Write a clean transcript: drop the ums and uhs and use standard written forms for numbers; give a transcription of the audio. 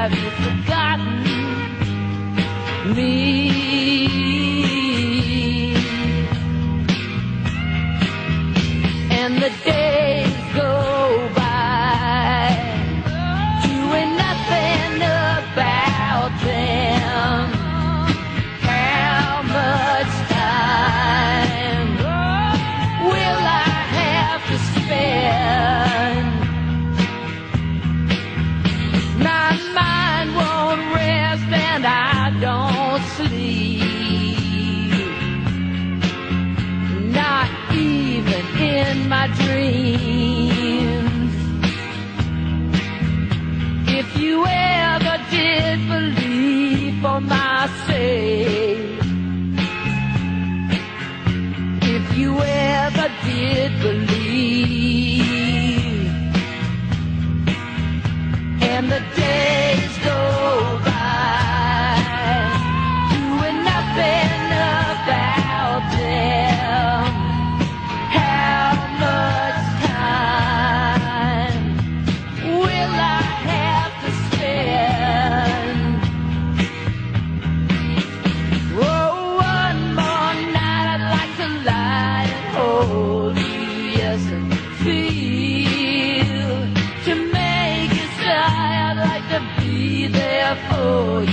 have you forgotten me? And the days go by, doing nothing about them. How much time will I have to spend? My mind won't rest and I don't sleep, not even in my dreams. If you ever did believe for my sake, if you ever did believe, and the days go by, doing nothing about them. How much time will I have to spend? Oh, one more night I'd like to lie and hold you, yes, and feel. To make you sigh, I'd like to be there for